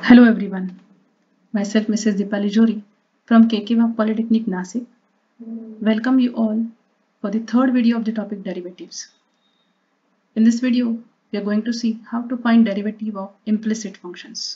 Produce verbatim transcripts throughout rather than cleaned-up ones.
Hello everyone, myself Missus Dipali Jori from K K Wagh Polytechnic Nasik. Welcome you all for the third video of the topic derivatives. In this video, we are going to see how to find derivative of implicit functions.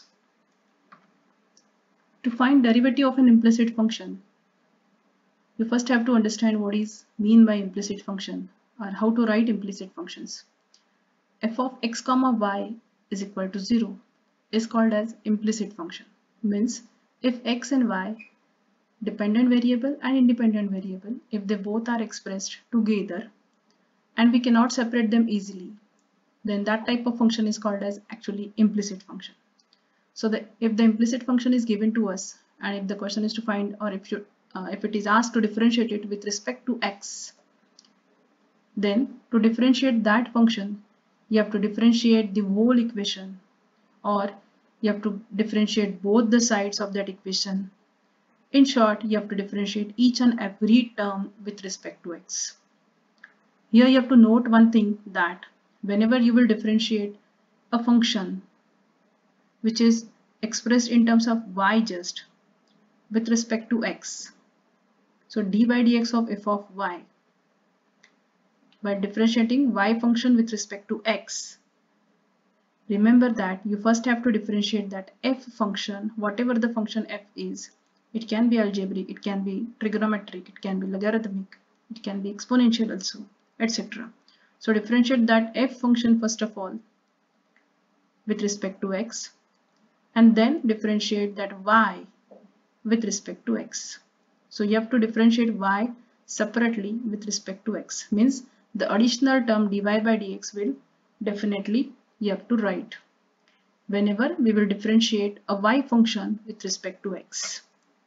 To find derivative of an implicit function, you first have to understand what is mean by implicit function or how to write implicit functions. F of x comma y is equal to zero is called as implicit function. Means if x and y, dependent variable and independent variable, if they both are expressed together and we cannot separate them easily, then that type of function is called as actually implicit function. So the, if the implicit function is given to us and if the question is to find, or if you uh, if it is asked to differentiate it with respect to x, then to differentiate that function you have to differentiate the whole equation, or you have to differentiate both the sides of that equation. In short, you have to differentiate each and every term with respect to x. Here you have to note one thing, that whenever you will differentiate a function which is expressed in terms of y just with respect to x, so d by dx of f of y, by differentiating y function with respect to x, remember that you first have to differentiate that f function, whatever the function f is. It can be algebraic, it can be trigonometric, it can be logarithmic, it can be exponential also, et cetera. So differentiate that f function first of all with respect to x, and then differentiate that y with respect to x. So you have to differentiate y separately with respect to x. Means the additional term dy by dx will definitely you have to write whenever we will differentiate a y function with respect to x.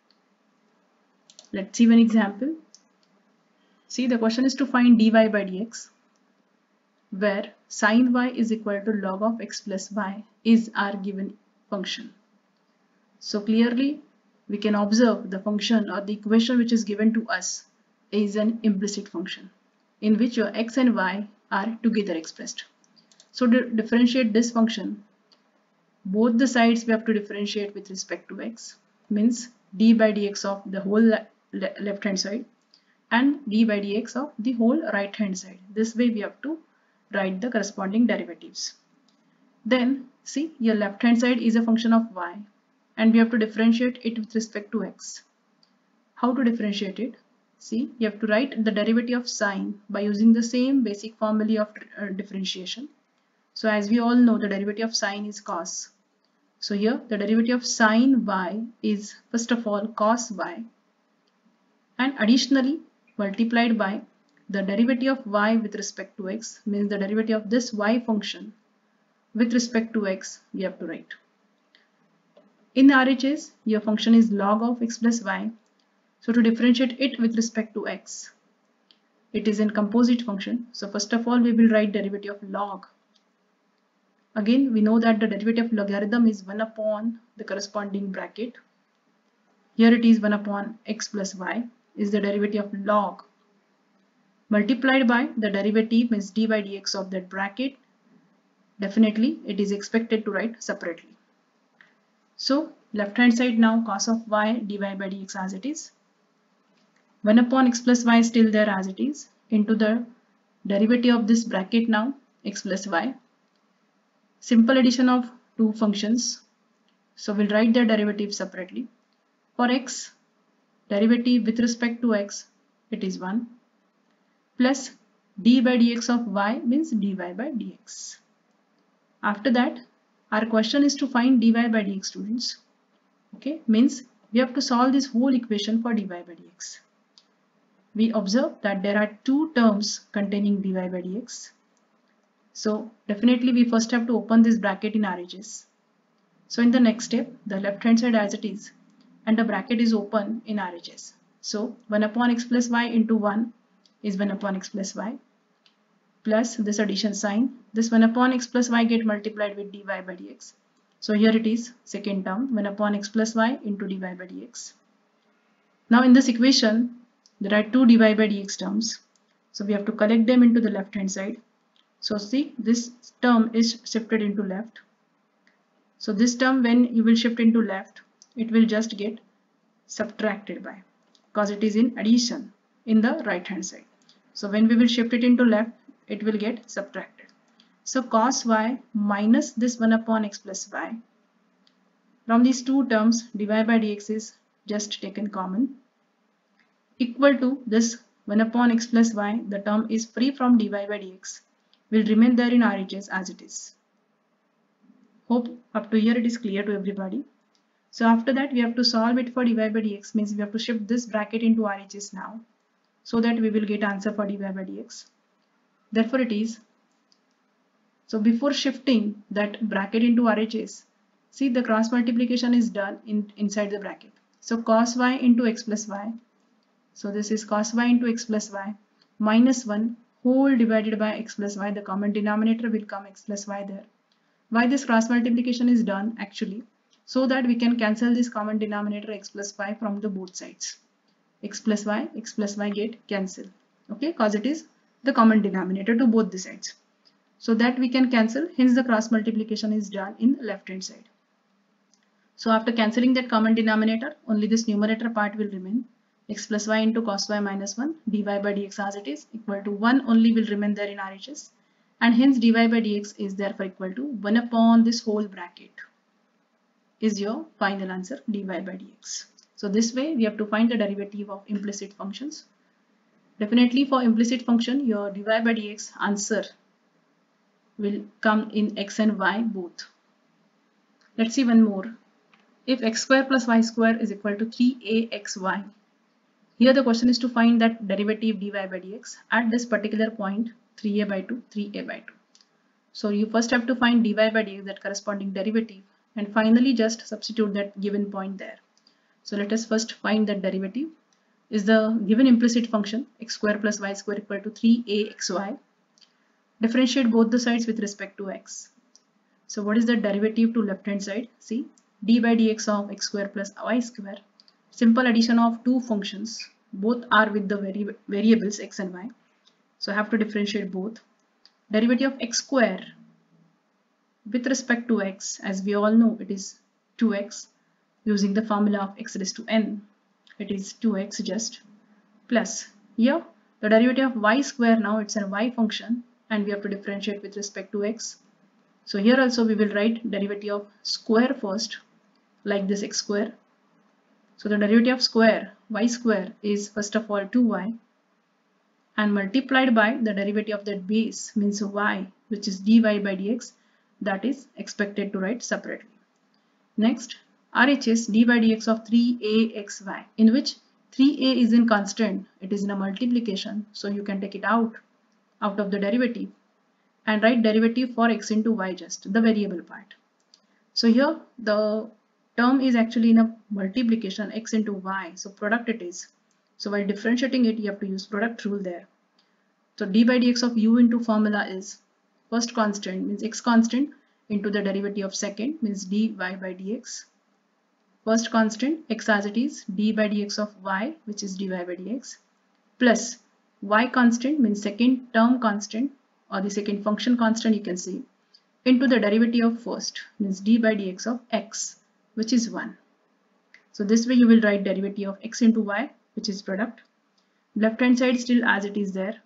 Let's see one example. See, the question is to find dy by dx, where sin y is equal to log of x plus y is our given function. So clearly we can observe the function or the equation which is given to us is an implicit function in which your x and y are together expressed. So to differentiate this function, both the sides we have to differentiate with respect to x, means d by dx of the whole le le left hand side and d by dx of the whole right hand side. This way we have to write the corresponding derivatives. Then see, your left hand side is a function of y and we have to differentiate it with respect to x. How to differentiate it? See, you have to write the derivative of sine by using the same basic formula of uh, differentiation. So as we all know, the derivative of sine is cos. So here the derivative of sine y is first of all cos y, and additionally multiplied by the derivative of y with respect to x, means the derivative of this y function with respect to x we have to write. In R H S, your function is log of x plus y. So to differentiate it with respect to x, it is a composite function. So first of all we will write derivative of log. Again, we know that the derivative of logarithm is one upon the corresponding bracket. Here it is one upon x plus y is the derivative of log, multiplied by the derivative is d by dx of that bracket. Definitely it is expected to write separately. So left hand side now cos of y dy by dx as it is. one upon x plus y is still there as it is, into the derivative of this bracket now x plus y. Simple addition of two functions. So we'll write their derivative separately. For x, derivative with respect to x, it is one, plus d by dx of y means dy by dx. After that, our question is to find dy by dx, students. Okay, means we have to solve this whole equation for dy by dx. We observe that there are two terms containing dy by dx. So definitely we first have to open this bracket in R H S. So in the next step, the left hand side as it is and the bracket is open in R H S. So one upon x plus y into one is one upon x plus y, plus this addition sign. This one upon x plus y get multiplied with dy by dx. So here it is second term, one upon x plus y into dy by dx. Now in this equation there are two dy by dx terms. So we have to collect them into the left hand side. So see, this term is shifted into left So this term, when you will shift into left, it will just get subtracted by, because it is in addition in the right hand side. So when we will shift it into left, it will get subtracted. So cos y minus this one upon x plus y. From these two terms, dy by dx is just taken common, equal to this one upon x plus y. The term is free from dy by dx, will remain there in R H S as it is. Hope up to here it is clear to everybody. So after that we have to solve it for dy by dx, means we have to shift this bracket into R H S now, so that we will get answer for dy by dx. Therefore it is, so before shifting that bracket into R H S, see the cross multiplication is done in inside the bracket. So cos y into x plus y, so this is cos y into x plus y minus one whole divided by x plus y. The common denominator will come x plus y there. Why this cross multiplication is done actually? So that we can cancel this common denominator x plus y from the both sides. X plus y, x plus y get cancelled. Okay, because it is the common denominator to both the sides. So that we can cancel, hence the cross multiplication is done in left hand side. So after cancelling that common denominator, only this numerator part will remain. X plus y into cos y minus one, dy by dx as it is, equal to one only will remain there in R H S. And hence dy by dx is therefore equal to one upon this whole bracket is your final answer, dy by dx. So this way we have to find the derivative of implicit functions. Definitely for implicit function, your dy by dx answer will come in x and y both. Let's see one more. If x square plus y square is equal to three a x y, here the question is to find that derivative dy by dx at this particular point, three a by two, three a by two. So you first have to find dy by dx, that corresponding derivative, and finally just substitute that given point there. So let us first find that derivative. Is the given implicit function x square plus y square equal to three a x y. Differentiate both the sides with respect to x. So what is the derivative to left hand side? See, d by dx of x square plus y square. Simple addition of two functions. Both are with the vari variables x and y. So I have to differentiate both. Derivative of x square with respect to x, as we all know, it is two x, using the formula of x raised to n. It is two x just, plus here the derivative of y square, now it's a y function and we have to differentiate with respect to x. So here also we will write derivative of square first, like this x square. So the derivative of square y square is first of all two y and multiplied by the derivative of that base, means y, which is dy by dx, that is expected to write separately. Next, R H S d by dx of three a x y, in which three a is in constant, it is in a multiplication, so you can take it out out of the derivative and write derivative for x into y, just the variable part. So here the term is actually in a multiplication, x into y, so product it is. So while differentiating it, you have to use product rule there. So d by dx of u into formula is first constant, means x constant, into the derivative of second, means dy by dx. First constant x as it is, d by dx of y, which is dy by dx, plus y constant, means second term constant or the second function constant, you can see, into the derivative of first, means d by dx of x, which is one. So this way you will write derivative of x into y, which is product. Left hand side still as it is there.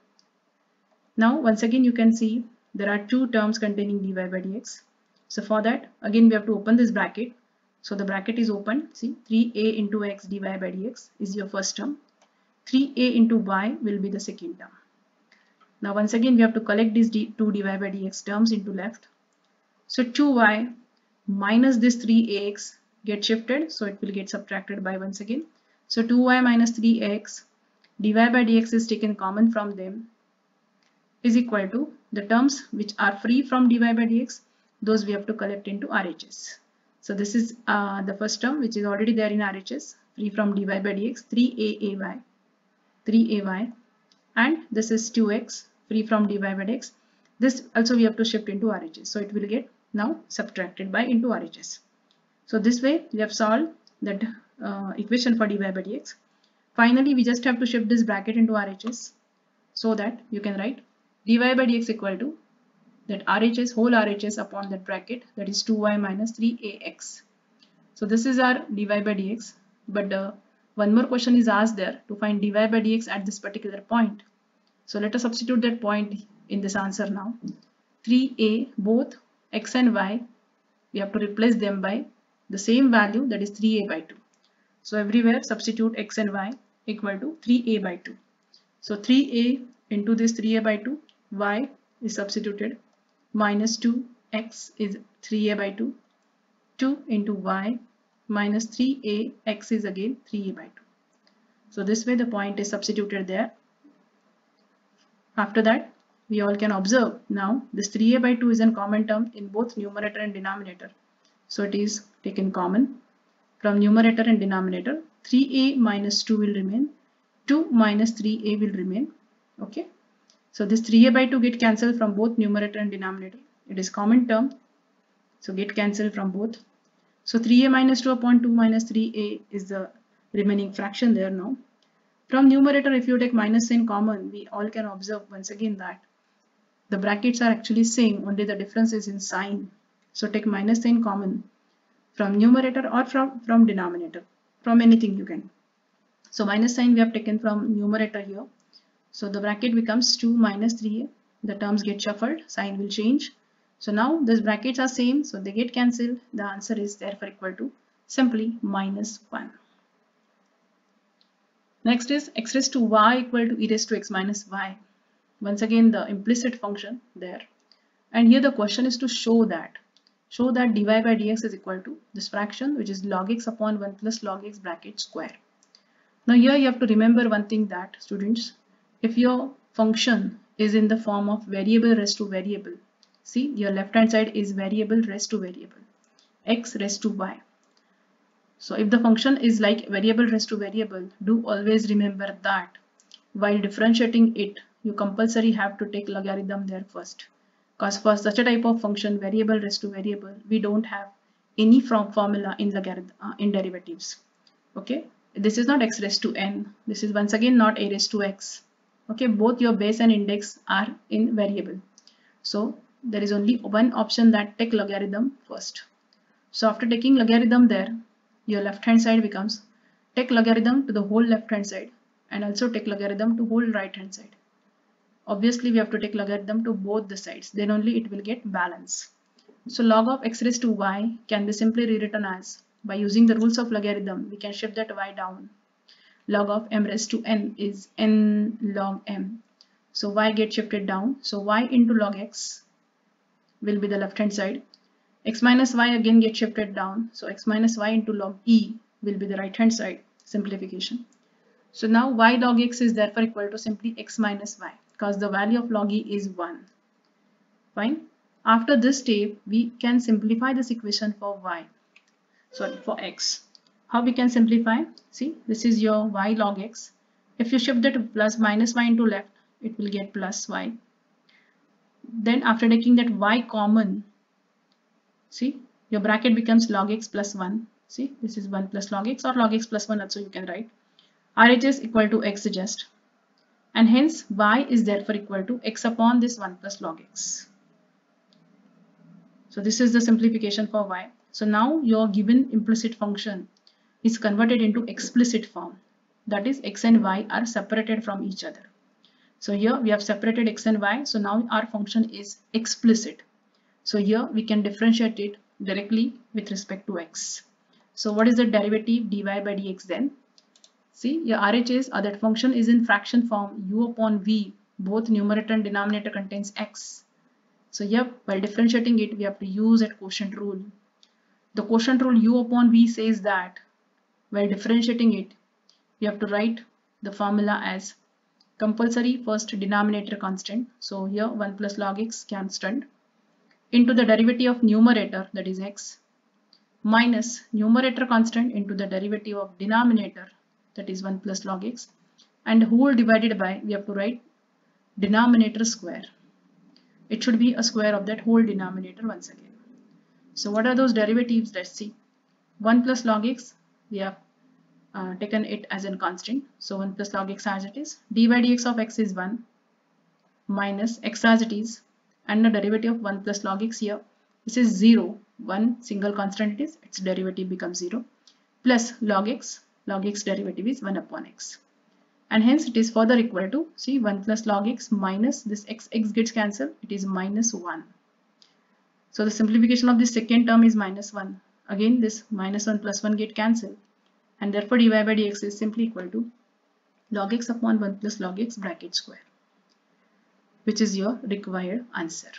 Now once again you can see there are two terms containing dy by dx. So for that again we have to open this bracket. So the bracket is open. See, three a into x dy by dx is your first term. three a into y will be the second term. Now once again we have to collect these two dy by dx terms into left. So two y minus this three a x get shifted, so it will get subtracted by once again. So two y minus three x dy by dx is taken common from them, is equal to the terms which are free from dy by dx, those we have to collect into R H S. So this is uh, the first term which is already there in R H S, free from dy by dx, three a a y, three a y, and this is two x free from dy by dx. This also we have to shift into R H S, so it will get now subtracted by into R H S. So this way we have solved that uh, equation for dy by dx. Finally we just have to shift this bracket into R H S, so that you can write dy by dx equal to that R H S, whole R H S upon that bracket, that is two y minus three a x. So this is our dy by dx, but uh, one more question is asked there to find dy by dx at this particular point. So let us substitute that point in this answer now. three a, both x and y, we have to replace them by the same value, that is three a by two. So everywhere substitute x and y equal to three a by two. So three a into this three a by two, y is substituted, minus two x is three a by two, two into y minus three a, x is again three a by two. So this way the point is substituted there. After that, we all can observe now this three a by two is a common term in both numerator and denominator. So it is taken common from numerator and denominator. three a minus two will remain, two minus three a will remain. Okay. So this three a by two get cancelled from both numerator and denominator. It is common term. So get cancelled from both. So three a minus two upon two minus three a is the remaining fraction there now. From numerator, if you take minus sign common, we all can observe once again that the brackets are actually same, only the difference is in sign. So take minus sign common from numerator or from, from denominator, from anything you can. So minus sign we have taken from numerator here. So the bracket becomes two minus three a. The terms get shuffled, sign will change. So now these brackets are same, so they get cancelled. The answer is therefore equal to simply minus one. Next is x raised to y equal to e raised to x minus y. Once again the implicit function there. And here the question is to show that. Show that dy by dx is equal to this fraction, which is log x upon one plus log x bracket square. Now here you have to remember one thing, that students, if your function is in the form of variable raised to variable, see your left hand side is variable raised to variable, x raised to y. So if the function is like variable raised to variable, do always remember that while differentiating it, you compulsory have to take logarithm there first. Because for such a type of function, variable raised to variable, we don't have any from formula in logarithm uh, in derivatives. Okay, this is not x raised to n. This is once again not a raised to x. Okay, both your base and index are in variable. So there is only one option, that take logarithm first. So after taking logarithm there, your left hand side becomes take logarithm to the whole left hand side and also take logarithm to whole right hand side. Obviously we have to take logarithm to both the sides, then only it will get balance. So log of x raised to y can be simply rewritten as, by using the rules of logarithm, we can shift that y down. Log of m raised to n is n log m. So y gets shifted down. So y into log x will be the left hand side. X minus y again gets shifted down. So x minus y into log e will be the right hand side. Simplification. So now y log x is therefore equal to simply x minus y, because the value of log e is one. Fine. After this step, we can simplify this equation for y. Sorry, for x. How we can simplify? See, this is your y log x. If you shift that plus minus y into left, it will get plus y. Then after taking that y common, see, your bracket becomes log x plus one. See, this is one plus log x, or log x plus one also you can write. R H S equal to x just. And hence y is therefore equal to x upon this one plus log x. So this is the simplification for y. So now your given implicit function is converted into explicit form. That is, x and y are separated from each other. So here we have separated x and y. So now our function is explicit. So here we can differentiate it directly with respect to x. So what is the derivative dy by dx then? See, your R H S or that function is in fraction form, u upon v, both numerator and denominator contains x. So here while differentiating it, we have to use that quotient rule. The quotient rule u upon v says that while differentiating it, we have to write the formula as compulsory first denominator constant. So here one plus log x constant into the derivative of numerator, that is x, minus numerator constant into the derivative of denominator, that is one plus log x, and whole divided by, we have to write denominator square. It should be a square of that whole denominator once again. So what are those derivatives? Let's see. one plus log x, we have uh, taken it as a constant. So one plus log x as it is. D by dx of x is one minus x as it is. and the derivative of one plus log x here, this is zero, one single constant it is, its derivative becomes zero, plus log x, log x derivative is one upon x. And hence it is further equal to, see, one plus log x minus this x, x gets cancelled, it is minus one. So the simplification of this second term is minus one. Again this minus one plus one get cancelled, and therefore dy by dx is simply equal to log x upon one plus log x bracket square, which is your required answer.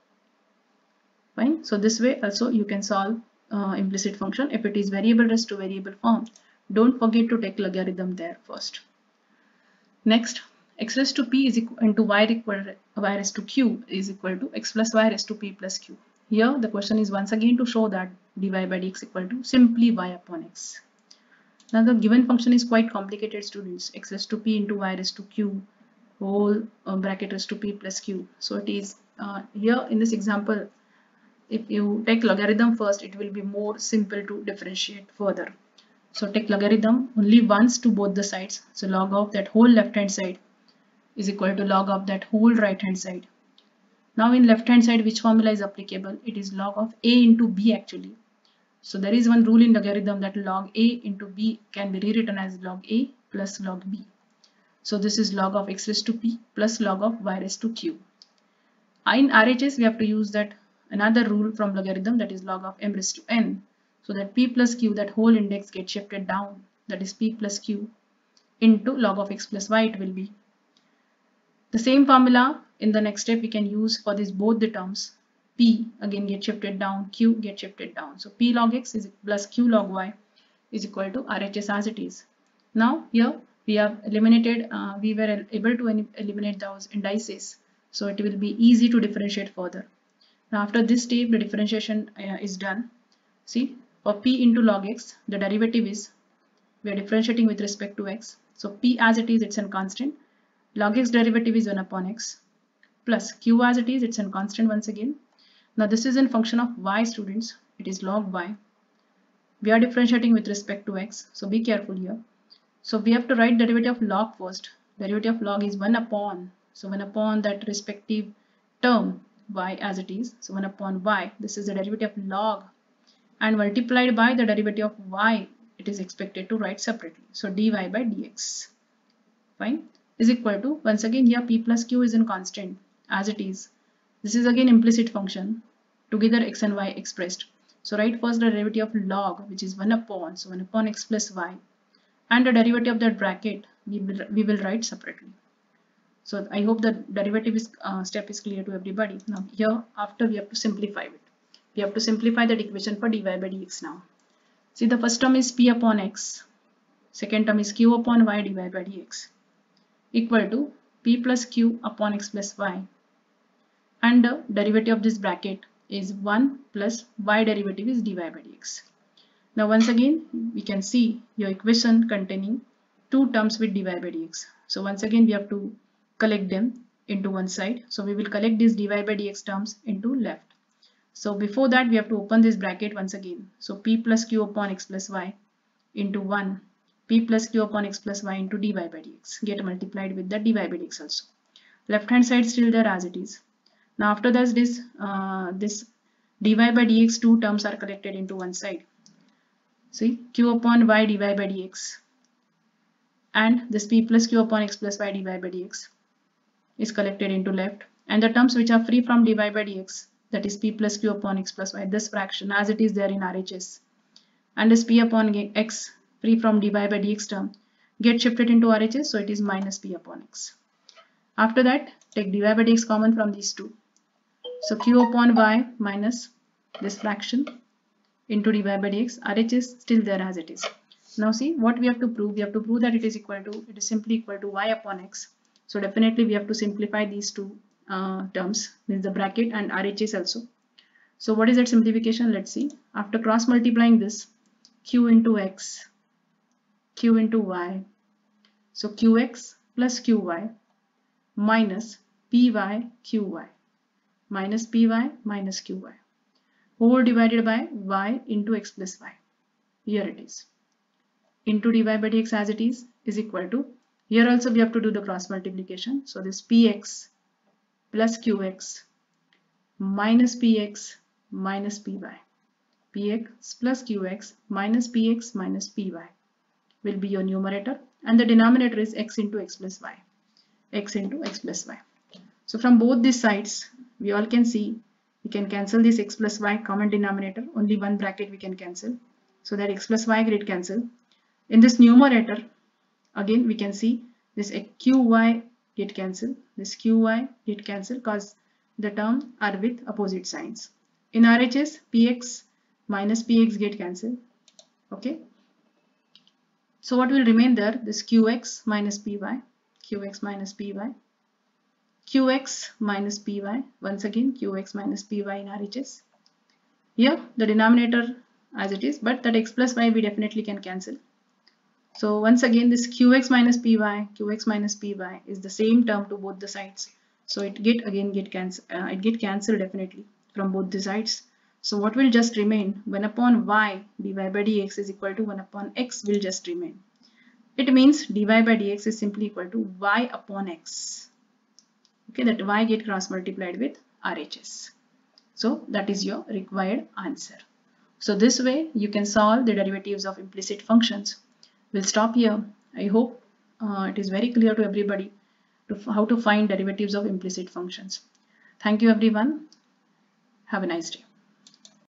Fine. So this way also you can solve uh, implicit function if it is variable raised to variable form. Don't forget to take logarithm there first. Next, x raised to p is equal into y equal y raised to q is equal to x plus y raised to p plus q. Here the question is once again to show that dy by dx equal to simply y upon x. Now the given function is quite complicated, students. X raised to p into y raised to q whole uh, bracket raised to p plus q. So it is uh, here in this example, if you take logarithm first, it will be more simple to differentiate further. So take logarithm only once to both the sides. So log of that whole left hand side is equal to log of that whole right hand side. Now in left hand side, which formula is applicable? It is log of a into b actually. So there is one rule in logarithm that log a into b can be rewritten as log a plus log b. So this is log of x raised to p plus log of y raised to q. In R H S we have to use that another rule from logarithm, that is log of m raised to n. So that p plus q, that whole index gets shifted down, that is p plus q into log of x plus y it will be. The same formula in the next step we can use for this both the terms. P again get shifted down, q get shifted down. So p log x is plus q log y is equal to R H S as it is. Now here we have eliminated, uh, we were able to eliminate those indices. So it will be easy to differentiate further. Now after this step the differentiation uh, is done. See, for p into log x, the derivative is, we are differentiating with respect to x. So p as it is, it's a constant. Log x derivative is one upon x plus q as it is, it's a constant once again. Now this is in function of y, students. It is log y. We are differentiating with respect to x. So be careful here. So we have to write derivative of log first. Derivative of log is one upon. So one upon that respective term y as it is. So one upon y. This is the derivative of log. And multiplied by the derivative of y, it is expected to write separately. So dy by dx, fine, is equal to, once again here p plus q is in constant as it is. This is again implicit function, together x and y expressed. So write first the derivative of log, which is one upon, so one upon x plus y, and the derivative of that bracket we will, we will write separately. So I hope the derivative is, uh, step is clear to everybody. Now here after we have to simplify it. We have to simplify that equation for dy by dx now. See, the first term is p upon x, second term is q upon y dy by dx equal to p plus q upon x plus y, and the derivative of this bracket is one plus y derivative is dy by dx. Now once again we can see your equation containing two terms with dy by dx. So once again we have to collect them into one side. So we will collect these dy by dx terms into left. So before that we have to open this bracket once again. So p plus q upon x plus y into one, p plus q upon x plus y into dy by dx get multiplied with the dy by dx also. Left hand side still there as it is. Now after that this uh, this dy by dx two terms are collected into one side. See, q upon y dy by dx and this p plus q upon x plus y dy by dx is collected into left, and the terms which are free from dy by dx, that is p plus q upon x plus y, this fraction as it is there in R H S, and this p upon x free from dy by dx term get shifted into R H S, so it is minus p upon x. After that take dy by dx common from these two. So q upon y minus this fraction into dy by dx, R H S still there as it is. Now see what we have to prove. We have to prove that it is equal to, it is simply equal to y upon x. So definitely we have to simplify these two uh, terms, means the bracket and R H S also. So what is that simplification? Let's see. After cross multiplying this, q into x, q into y, so qx plus qy minus py qy minus py minus qy whole divided by y into x plus y. Here it is. Into dy by dx as it is is equal to, here also we have to do the cross multiplication. So this px plus qx minus px minus py. Px plus qx minus px minus py will be your numerator, and the denominator is x into x plus y. X into x plus y. So from both these sides, we all can see we can cancel this x plus y common denominator. Only one bracket we can cancel. So that x plus y get cancel. In this numerator, again we can see this qy get cancel. This qy get cancel because the term are with opposite signs. In R H S, px minus px get cancel. Okay. So what will remain there? This qx minus py, qx minus py, qx minus py, once again qx minus py in R H S. Here the denominator as it is, but that x plus y we definitely can cancel. So once again this qx minus py, qx minus py is the same term to both the sides. So it get again get cancel, uh, it get cancelled definitely from both the sides. So what will just remain? one upon y dy by dx is equal to one upon x will just remain. It means dy by dx is simply equal to y upon x. Okay, that y get cross multiplied with R H S. So that is your required answer. So this way you can solve the derivatives of implicit functions. We'll stop here. I hope uh, it is very clear to everybody to how to find derivatives of implicit functions. Thank you everyone. Have a nice day.